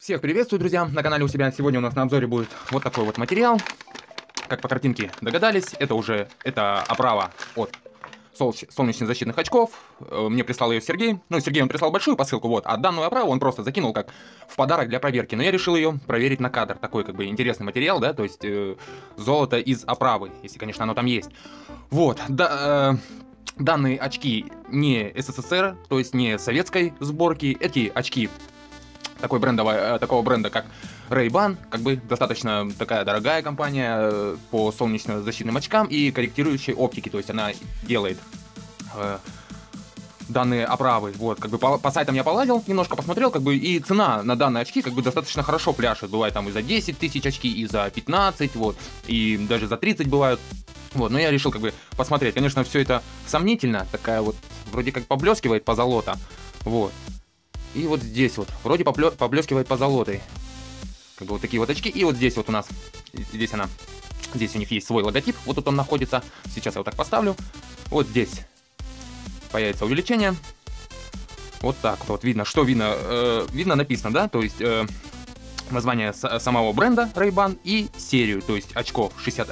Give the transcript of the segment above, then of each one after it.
Всех приветствую, друзья, на канале у себя. Сегодня у нас на обзоре будет вот такой вот материал. Как по картинке догадались, это оправа от солнечно-защитных очков. Мне прислал ее Сергей. Ну, Сергей он прислал большую посылку, вот. А данную оправу он просто закинул как в подарок для проверки. Но я решил ее проверить на кадр. Такой как бы интересный материал, да, то есть золото из оправы, если, конечно, оно там есть. Вот, да, данные очки не СССР, то есть не советской сборки. Эти очки такого бренда, как Ray-Ban, как бы достаточно такая дорогая компания по солнечно-защитным очкам и корректирующей оптике, то есть она делает данные оправы. Вот, как бы по сайтам я полазил, немножко посмотрел, как бы и цена на данные очки как бы достаточно хорошо пляшет. Бывает там и за 10 тысяч очки, и за 15, вот, и даже за 30 бывают. Вот, но я решил как бы посмотреть. Конечно, все это сомнительно, такая вот, вроде как поблескивает позолота, вот. И вот здесь вот, вроде поблескивает позолотой. Как бы вот такие вот очки. И вот здесь вот у нас, здесь у них есть свой логотип. Вот тут он находится. Сейчас я вот так поставлю. Вот здесь появится увеличение. Вот так вот видно, что видно. Видно написано, да, то есть название самого бренда Ray-Ban и серию, то есть очков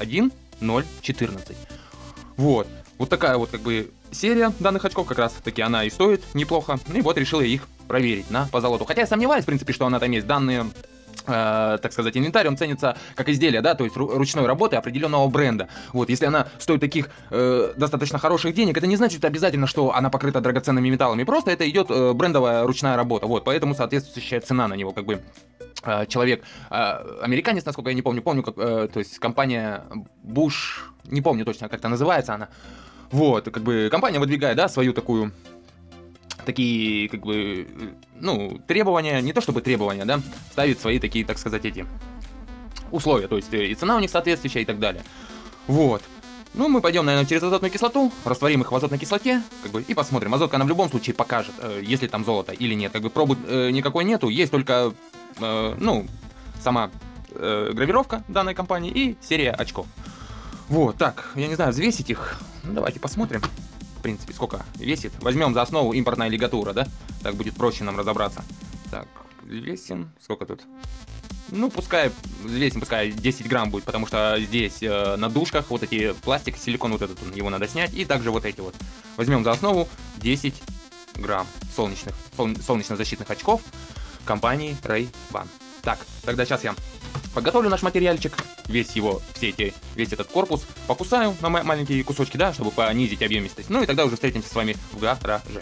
61014. Вот. Вот такая вот как бы серия данных очков, как раз таки она и стоит неплохо. И вот решил я их проверить на позолоту. Хотя я сомневаюсь, в принципе, что она там есть. Данные, так сказать, инвентарь, он ценится как изделие, да, то есть ручной работы определенного бренда. Вот, если она стоит таких достаточно хороших денег, это не значит обязательно, что она покрыта драгоценными металлами. Просто это идет брендовая ручная работа. Вот, поэтому соответствующая цена на него, как бы. Человек, американец, насколько я не помню, как, то есть компания Bush, не помню точно, как это называется она. Вот, как бы компания выдвигает, да, свою такие, как бы, ну, требования, не то чтобы требования, да, ставит свои такие, так сказать, эти условия, то есть и цена у них соответствующая и так далее. Вот. Ну, мы пойдем, наверное, через азотную кислоту, растворим их в азотной кислоте, как бы, и посмотрим. Азотка, она в любом случае покажет, есть ли там золото или нет. Как бы пробы никакой нету, есть только, ну, сама гравировка данной компании и серия очков. Вот, так, я не знаю, взвесить их. Ну, давайте посмотрим, в принципе, сколько весит. Возьмем за основу импортная лигатура, да? Так будет проще нам разобраться. Так, весим, сколько тут? Ну, пускай взвесим, пускай 10 грамм будет, потому что здесь на дужках вот эти пластик, силикон, вот этот, его надо снять. И также вот эти вот. Возьмем за основу 10 грамм солнечно-защитных очков компании Ray-Ban. Так, тогда сейчас я подготовлю наш материальчик, весь этот корпус покусаю на маленькие кусочки, да, чтобы понизить объемистость. Ну и тогда уже встретимся с вами в гараже.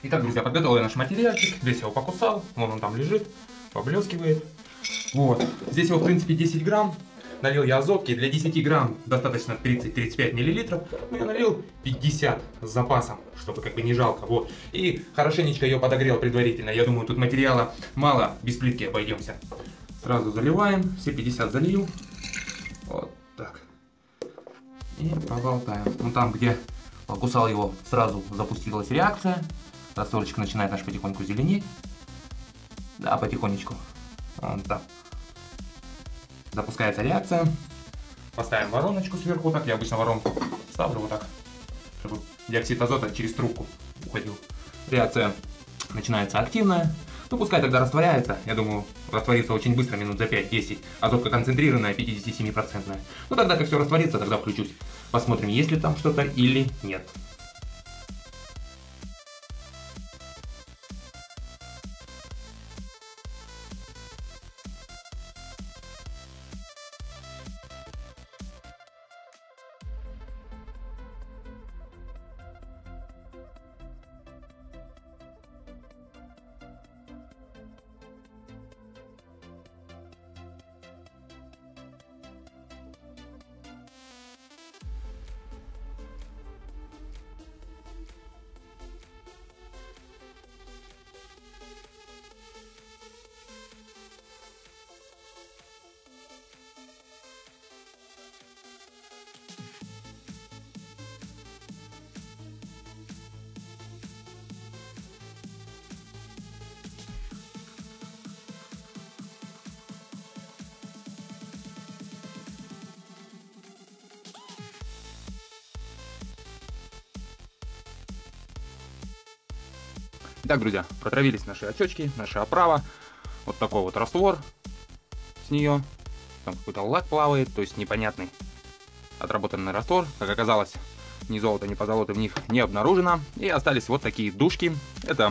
Итак, друзья, подготовил я наш материальчик. Здесь я его покусал. Вон он там лежит, поблескивает. Вот. Здесь его, в принципе, 10 грамм. Налил я азотки. Для 10 грамм достаточно 30-35 миллилитров. Но я налил 50 с запасом, чтобы как бы не жалко. Вот. И хорошенечко ее подогрел предварительно. Я думаю, тут материала мало, без плитки обойдемся. Сразу заливаем. Все 50 залью. Вот так. И поболтаем. Ну там, где покусал его, сразу запустилась реакция. Растворчик начинает наш потихоньку зеленеть. Да, потихонечку. Вот так. Запускается реакция. Поставим вороночку сверху. Так, я обычно воронку ставлю вот так, чтобы диоксид азота через трубку уходил. Реакция начинается активная. Ну, пускай тогда растворяется. Я думаю, растворится очень быстро, минут за 5-10. Азотка концентрированная, 57%. Ну, тогда как все растворится, тогда включусь. Посмотрим, есть ли там что-то или нет. Итак, друзья, протравились наши очечки, наша оправа. Вот такой вот раствор с нее. Там какой-то лак плавает, то есть непонятный отработанный раствор. Как оказалось, ни золота, ни позолоты в них не обнаружено. И остались вот такие дужки. Это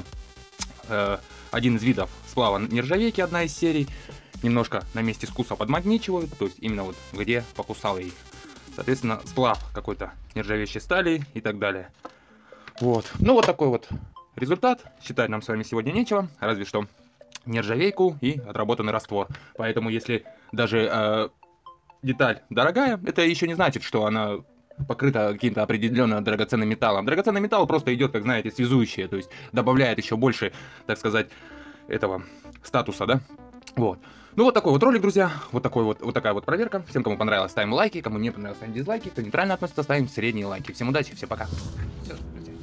один из видов сплава нержавейки, одна из серий. Немножко на месте скуса подмагничивают, то есть именно вот где покусал их. Соответственно, сплав какой-то нержавеющей стали и так далее. Вот. Ну вот такой вот результат. Считать нам с вами сегодня нечего, разве что нержавейку и отработанный раствор. Поэтому если даже деталь дорогая, это еще не значит, что она покрыта каким-то определенным драгоценным металлом. Драгоценный металл просто идет, как знаете, связующее, то есть добавляет еще больше, так сказать, этого статуса, да? Вот. Ну вот такой вот ролик, друзья, вот такая вот проверка. Всем, кому понравилось, ставим лайки, кому не понравилось, ставим дизлайки, кто нейтрально относится, ставим средние лайки. Всем удачи, всем пока. Все, друзья.